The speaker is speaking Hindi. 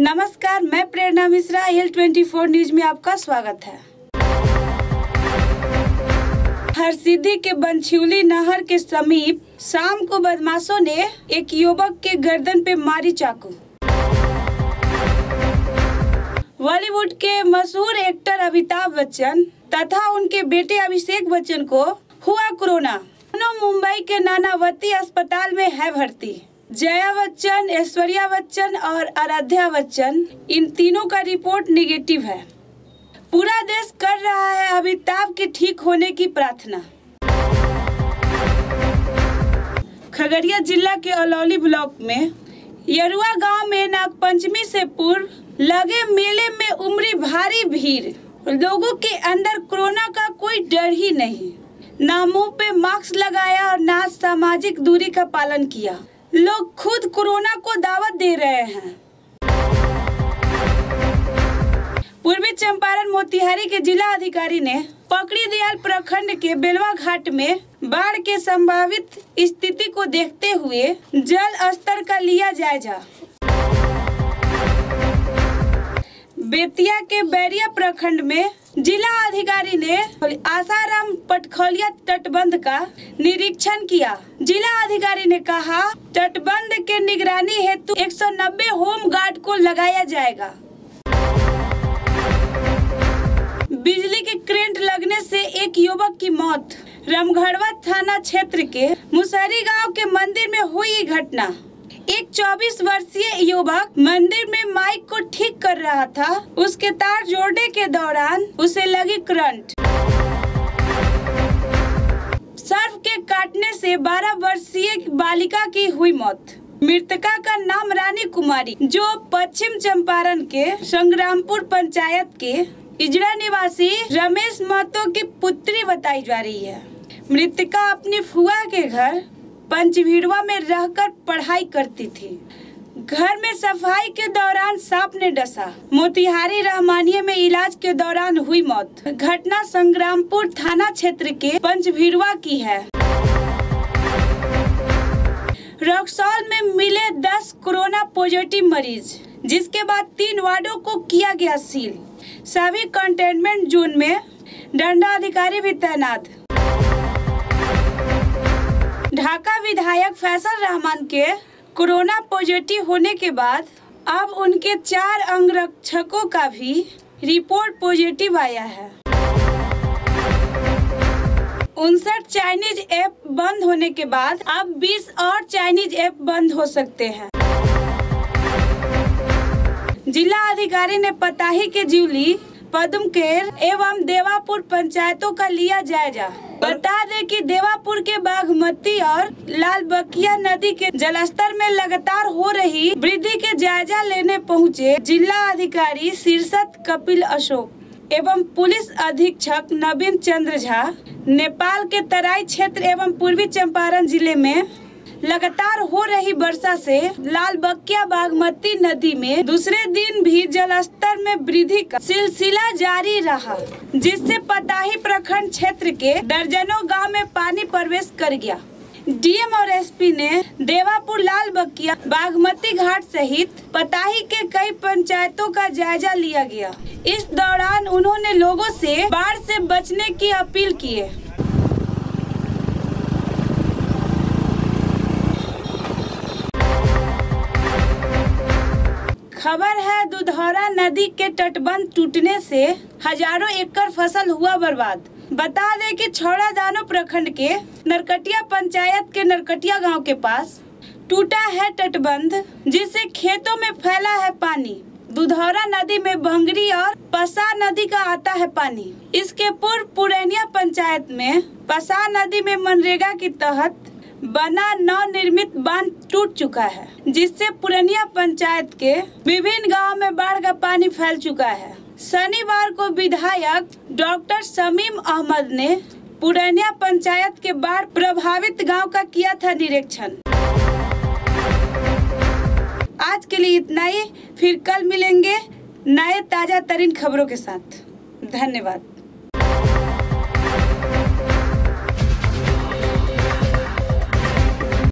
नमस्कार, मैं प्रेरणा मिश्रा। L24 न्यूज में आपका स्वागत है। हरसिद्धि के बनछिवली नहर के समीप शाम को बदमाशों ने एक युवक के गर्दन पे मारी चाकू। बॉलीवुड के मशहूर एक्टर अमिताभ बच्चन तथा उनके बेटे अभिषेक बच्चन को हुआ कोरोना। दोनों मुंबई के नानावती अस्पताल में है भर्ती। जया बच्चन, ऐश्वर्या बच्चन और आराध्या बच्चन, इन तीनों का रिपोर्ट निगेटिव है। पूरा देश कर रहा है अमिताभ के ठीक होने की प्रार्थना। खगड़िया जिला के अलौली ब्लॉक में यरुआ गांव में नागपंचमी से पूर्व लगे मेले में उमड़ी भारी भीड़। लोगों के अंदर कोरोना का कोई डर ही नहीं। ना मुंह पे मास्क लगाया और ना सामाजिक दूरी का पालन किया। लोग खुद कोरोना को दावत दे रहे हैं। पूर्वी चंपारण मोतिहारी के जिला अधिकारी ने पकड़ी दयाल प्रखंड के बेलवा घाट में बाढ़ के संभावित स्थिति को देखते हुए जल स्तर का लिया जायजा। बेतिया के बैरिया प्रखंड में जिला अधिकारी ने आसाराम पटखोलिया तटबंध का निरीक्षण किया। जिला अधिकारी ने कहा, तटबंध के निगरानी हेतु 190 होम गार्ड को लगाया जाएगा। बिजली के करंट लगने से एक युवक की मौत। रामगढ़वा थाना क्षेत्र के मुसहरी गांव के मंदिर में हुई घटना। एक 24 वर्षीय युवक मंदिर में माइक को ठीक कर रहा था। उसके तार जोड़ने के दौरान उसे लगी करंट। सर्फ के काटने से 12 वर्षीय बालिका की हुई मौत। मृतका का नाम रानी कुमारी, जो पश्चिम चंपारण के संग्रामपुर पंचायत के इजड़ा निवासी रमेश महतो की पुत्री बताई जा रही है। मृतका अपनी फुआ के घर पंचभीड़वा में रहकर पढ़ाई करती थी। घर में सफाई के दौरान सांप ने डसा। मोतिहारी रहमानिया में इलाज के दौरान हुई मौत। घटना संग्रामपुर थाना क्षेत्र के पंचभीड़वा की है। रक्सौल में मिले 10 कोरोना पॉजिटिव मरीज, जिसके बाद 3 वार्डों को किया गया सील। सभी कंटेनमेंट जोन में दंडाधिकारी भी तैनात। ढाका विधायक फैसल रहमान के कोरोना पॉजिटिव होने के बाद अब उनके 4 अंगरक्षकों का भी रिपोर्ट पॉजिटिव आया है। 59 चाइनीज ऐप बंद होने के बाद अब 20 और चाइनीज ऐप बंद हो सकते हैं। जिला अधिकारी ने पताही के जिवली, पदमकेर एवं देवापुर पंचायतों का लिया जायजा। बता दें कि देवापुर के बागमती और लालबकिया नदी के जलस्तर में लगातार हो रही वृद्धि के जायजा लेने पहुंचे जिला अधिकारी शीर्षत कपिल अशोक एवं पुलिस अधीक्षक नवीन चंद्र झा, नेपाल के तराई क्षेत्र एवं पूर्वी चंपारण जिले में लगातार हो रही वर्षा से लालबकिया बागमती नदी में दूसरे दिन भी जलस्तर में वृद्धि का सिलसिला जारी रहा, जिससे पताही प्रखंड क्षेत्र के दर्जनों गांव में पानी प्रवेश कर गया। डीएम और एसपी ने देवापुर, लालबकिया, बागमती घाट सहित पताही के कई पंचायतों का जायजा लिया गया। इस दौरान उन्होंने लोगों से बाढ़ से बचने की अपील की है। खबर है, दुधौरा नदी के तटबंध टूटने से हजारों एकड़ फसल हुआ बर्बाद। बता दें कि छौड़ादानो प्रखंड के नरकटिया पंचायत के नरकटिया गांव के पास टूटा है तटबंध, जिससे खेतों में फैला है पानी। दुधौरा नदी में भंगरी और पसा नदी का आता है पानी। इसके पूर्व पुरैनिया पंचायत में पसा नदी में मनरेगा के तहत बना नवनिर्मित बांध टूट चुका है, जिससे पुरैनिया पंचायत के विभिन्न गांवों में बाढ़ का पानी फैल चुका है। शनिवार को विधायक डॉक्टर शमीम अहमद ने पुरैनिया पंचायत के बाढ़ प्रभावित गांव का किया था निरीक्षण। आज के लिए इतना ही। फिर कल मिलेंगे नए ताजा तरीन खबरों के साथ। धन्यवाद।